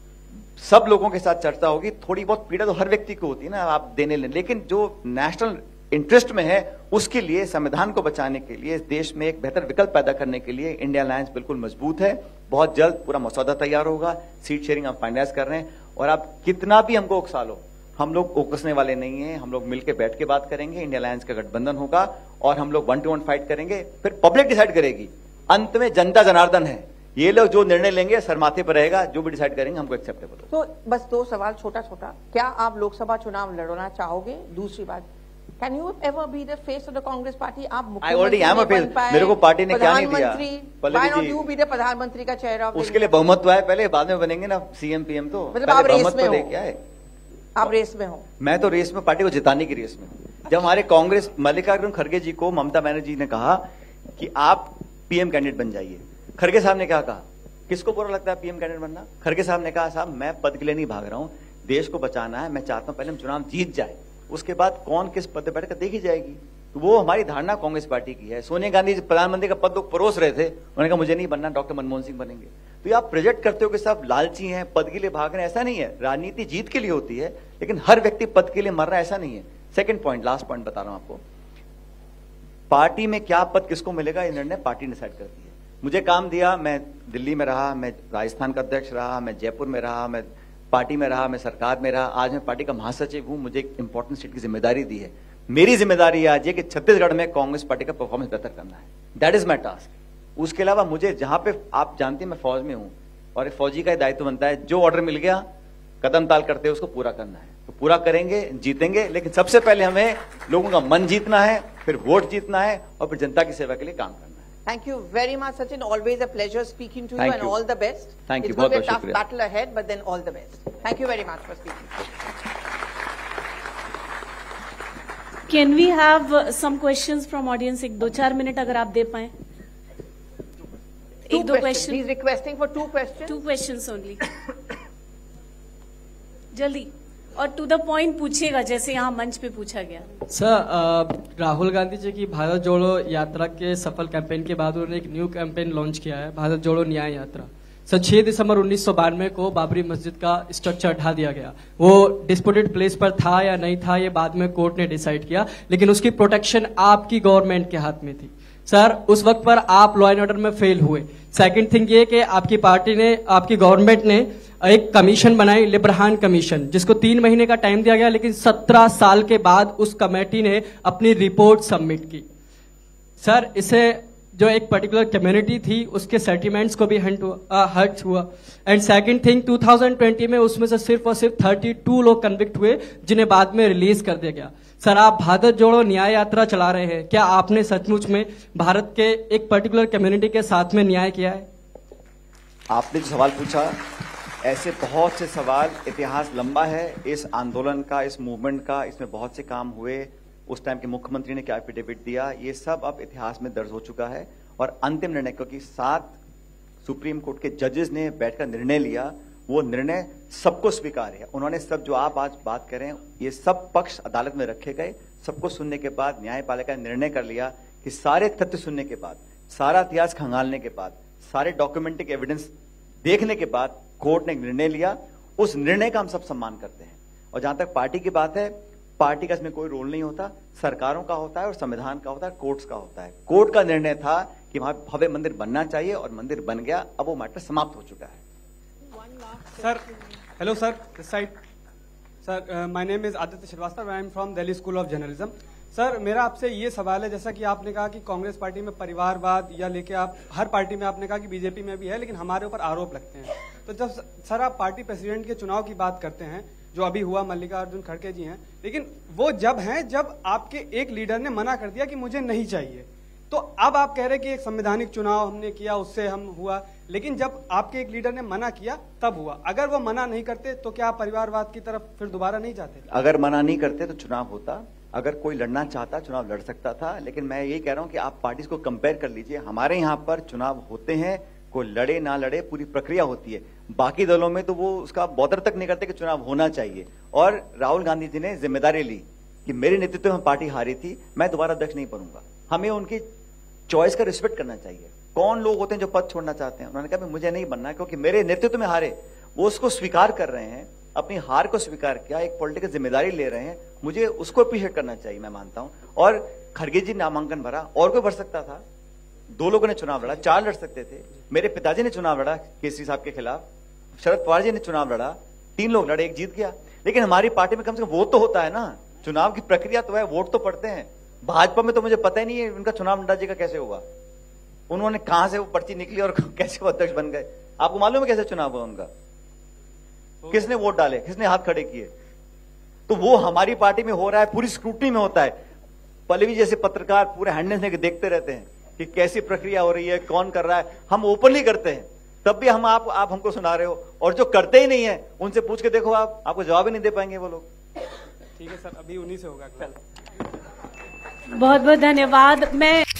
सब लोगों के साथ चर्चा होगी। थोड़ी बहुत पीड़ा तो हर व्यक्ति को होती है ना, आप देने लें, लेकिन जो नेशनल इंटरेस्ट में है उसके लिए, संविधान को बचाने के लिए, इस देश में एक बेहतर विकल्प पैदा करने के लिए इंडिया अलायंस बिल्कुल मजबूत है। बहुत जल्द पूरा मसौदा तैयार होगा, सीट शेयरिंग हम फाइनलाइज कर रहे हैं। और आप कितना भी हमको उकसा लो, हम लोग उकसने वाले नहीं हैं। हम लोग मिलकर बैठ के बात करेंगे, इंडिया अलायंस का गठबंधन होगा और हम लोग वन टू वन फाइट करेंगे। फिर पब्लिक डिसाइड करेगी, अंत में जनता जनार्दन है। ये लोग जो निर्णय लेंगे सर माथे पर रहेगा, जो भी डिसाइड करेंगे हमको एक्सेप्टेबल हो। तो बस दो सवाल छोटा छोटा, क्या आप लोकसभा चुनाव लड़ना चाहोगे? दूसरी बात, Can you ever be the face of the Congress party? आप I already am a face. मेरे को पार्टी ने क्या नहीं दिया? Why not you be the प्रधानमंत्री का चेहरा? उसके लिए बहुमत तो है, पहले बाद में बनेंगे ना सीएम पीएम। तो मतलब आप रेस में हो? क्या है, आप रेस में हो? मैं तो रेस में, पार्टी को जिताने की रेस में। जब हमारे कांग्रेस मल्लिकार्जुन खड़गे जी को ममता बनर्जी ने कहा कि आप पीएम कैंडिडेट बन जाइए, खड़गे साहब ने क्या कहा? किसको बुरा लगता है पीएम कैंडिडेट बनना? खड़गे साहब ने कहा साहब मैं पद के लिए नहीं भाग रहा हूं, देश को बचाना है, मैं चाहता हूं पहले हम चुनाव जीत जाए, उसके बाद कौन किस पद पर बैठकर देखी जाएगी। तो वो हमारी धारणा कांग्रेस पार्टी की है। सोनिया गांधी प्रधानमंत्री का पद लोग परोस रहे थे, उन्होंने कहा मुझे नहीं बनना, डॉक्टर मनमोहन सिंह बनेंगे। तो ये आप प्रोजेक्ट करते हो कि सब लालची हैं, पद के लिए भाग रहे हैं, ऐसा नहीं है। राजनीति जीत के लिए होती है, लेकिन हर व्यक्ति पद के लिए मर रहा है ऐसा नहीं है। सेकंड पॉइंट, लास्ट पॉइंट बता रहा हूं आपको, पार्टी में क्या पद किसको मिलेगा ये निर्णय पार्टी डिसाइड करती है। मुझे काम दिया, मैं दिल्ली में रहा, मैं राजस्थान का अध्यक्ष रहा, मैं जयपुर में रहा, मैं पार्टी में रहा, मैं सरकार में रहा, आज मैं पार्टी का महासचिव हूं, मुझे एक इंपॉर्टेंट स्टेट की जिम्मेदारी दी है। मेरी जिम्मेदारी आज है कि छत्तीसगढ़ में कांग्रेस पार्टी का परफॉर्मेंस बेहतर करना है, दैट इज माई टास्क। उसके अलावा मुझे जहां पे आप जानते हैं मैं फौज में हूं, और एक फौजी का दायित्व बनता है जो ऑर्डर मिल गया कदम ताल करते हैं उसको पूरा करना है। तो पूरा करेंगे, जीतेंगे, लेकिन सबसे पहले हमें लोगों का मन जीतना है, फिर वोट जीतना है, और फिर जनता की सेवा के लिए काम करना है। Thank you very much, Sachin. Always a pleasure speaking to you, Thank and you. all the best. Thank you. It's going to be a बहुत tough शुक्रिया। battle ahead, but then all the best. Thank you very much for speaking. Can we have uh, some questions from audience? एक दो चार minute अगर आप दे पाएं। Two एक दो questions. Question. He's requesting for two questions. Two questions only. जल्दी और टू द पॉइंट पूछिएगा, जैसे यहाँ मंच पे पूछा गया। सर, राहुल गांधी जी की भारत जोड़ो यात्रा के सफल कैंपेन के बाद उन्होंने एक न्यू कैंपेन लॉन्च किया है, भारत जोड़ो न्याय यात्रा। सर छह दिसंबर उन्नीस सौ बानवे को बाबरी मस्जिद का स्ट्रक्चर हटा दिया गया। वो डिस्प्यूटेड प्लेस पर था या नहीं था ये बाद में कोर्ट ने डिसाइड किया, लेकिन उसकी प्रोटेक्शन आपकी गवर्नमेंट के हाथ में थी। सर उस वक्त पर आप लॉ एंड ऑर्डर में फेल हुए। सेकंड थिंग ये कि आपकी पार्टी ने, आपकी गवर्नमेंट ने एक कमीशन बनाई, लिब्रहान कमीशन, जिसको तीन महीने का टाइम दिया गया, लेकिन सत्रह साल के बाद उस कमेटी ने अपनी रिपोर्ट सबमिट की। सर इसे जो एक पर्टिकुलर कम्युनिटी थी उसके सेटलमेंट्स को भी हर्ट हुआ, हर्ट हुआ। And second thing two thousand twenty में उसमें से सिर्फ और सिर्फ बत्तीस लोग कन्विक्ट हुए, जिन्हें बाद में रिलीज कर दिया गया। सर आप भारत जोड़ो न्याय यात्रा चला रहे हैं, क्या आपने सचमुच में भारत के एक पर्टिकुलर कम्युनिटी के साथ में न्याय किया है? आपने जो सवाल पूछा, ऐसे बहुत से सवाल, इतिहास लंबा है इस आंदोलन का, इस मूवमेंट का, इसमें बहुत से काम हुए। उस टाइम के मुख्यमंत्री ने क्या एफिडेविट दिया, ये सब अब इतिहास में दर्ज हो चुका है। और अंतिम निर्णय, क्योंकि सात सुप्रीम कोर्ट के जजेस ने बैठकर निर्णय लिया, वो निर्णय सबको स्वीकार है। उन्होंने सब, जो आप आज बात करें, ये सब पक्ष अदालत में रखे गए। सबको सुनने के बाद न्यायपालिका ने निर्णय कर लिया कि सारे तथ्य सुनने के बाद, सारा इतिहास खंगालने के बाद, सारे डॉक्यूमेंट्री एविडेंस देखने के बाद कोर्ट ने निर्णय लिया। उस निर्णय का हम सब सम्मान करते हैं। और जहां तक पार्टी की बात है, पार्टी का इसमें कोई रोल नहीं होता, सरकारों का होता है और संविधान का होता है, कोर्ट्स का होता है। कोर्ट का निर्णय था कि वहां भव्य मंदिर बनना चाहिए और मंदिर बन गया। अब वो मैटर समाप्त हो चुका है। Sir, hello sir, this side sir, my name is Aditya Srivastava, I am from Delhi school of journalism. Sir मेरा आपसे ये सवाल है, जैसा कि आपने कहा कि कांग्रेस पार्टी में परिवारवाद या लेके आप हर पार्टी में, आपने कहा कि बीजेपी में भी है, लेकिन हमारे ऊपर आरोप लगते हैं। तो जब सर आप पार्टी प्रेसिडेंट के चुनाव की बात करते हैं, जो अभी हुआ, मल्लिकार्जुन खड़गे जी हैं, लेकिन वो जब हैं जब आपके एक लीडर ने मना कर दिया कि मुझे नहीं चाहिए। तो अब आप कह रहे हैं कि एक संवैधानिक चुनाव हमने किया, उससे हम हुआ, लेकिन जब आपके एक लीडर ने मना किया तब हुआ। अगर वो मना नहीं करते तो क्या आप परिवारवाद की तरफ फिर दोबारा नहीं जाते? अगर मना नहीं करते तो चुनाव होता, अगर कोई लड़ना चाहता चुनाव लड़ सकता था। लेकिन मैं ये कह रहा हूं कि आप पार्टीज को कंपेयर कर लीजिए। हमारे यहां पर चुनाव होते हैं, कोई लड़े ना लड़े, पूरी प्रक्रिया होती है। बाकी दलों में तो वो उसका बॉदर तक नहीं करते कि चुनाव होना चाहिए। और राहुल गांधी जी ने जिम्मेदारी ली कि मेरे नेतृत्व में पार्टी हारी थी, मैं दोबारा अध्यक्ष नहीं बनूंगा। हमें उनकी चॉइस का रिस्पेक्ट करना चाहिए। कौन लोग होते हैं जो पद छोड़ना चाहते हैं? उन्होंने कहा मुझे नहीं बनना क्योंकि मेरे नेतृत्व में हारे। वो उसको स्वीकार कर रहे हैं, अपनी हार को स्वीकार किया, एक पॉलिटिकल जिम्मेदारी ले रहे हैं, मुझे उसको अप्रिशिएट करना चाहिए, मैं मानता हूं। और खड़गे जी नामांकन भरा, और कोई भर सकता था। दो लोगों ने चुनाव लड़ा, चार लड़ सकते थे। मेरे पिताजी ने चुनाव लड़ा केसरी साहब के खिलाफ, शरद पवार जी ने चुनाव लड़ा, तीन लोग लड़े, एक जीत गया। लेकिन हमारी पार्टी में कम से कम वोट तो होता है ना, चुनाव की प्रक्रिया तो है, वोट तो पड़ते हैं। भाजपा में तो मुझे पता ही नहीं है उनका चुनाव नड्डा जी का कैसे हुआ, उन्होंने कहां से वो पर्ची निकली और कैसे वो अध्यक्ष बन गए। आपको मालूम है कैसे चुनाव हुआ उनका? किसने वोट डाले, किसने हाथ खड़े किए? तो वो हमारी पार्टी में हो रहा है, पूरी स्क्रूटनी में होता है। पल्लवी जैसे पत्रकार पूरे हैंडनेस लेके देखते रहते हैं कि कैसी प्रक्रिया हो रही है, कौन कर रहा है। हम ओपनली करते हैं, तब भी हम आप आप हमको सुना रहे हो। और जो करते ही नहीं है उनसे पूछ के देखो, आप आपको जवाब ही नहीं दे पाएंगे वो लोग। ठीक है सर, अभी उन्हीं से होगा। बहुत बहुत धन्यवाद। मैं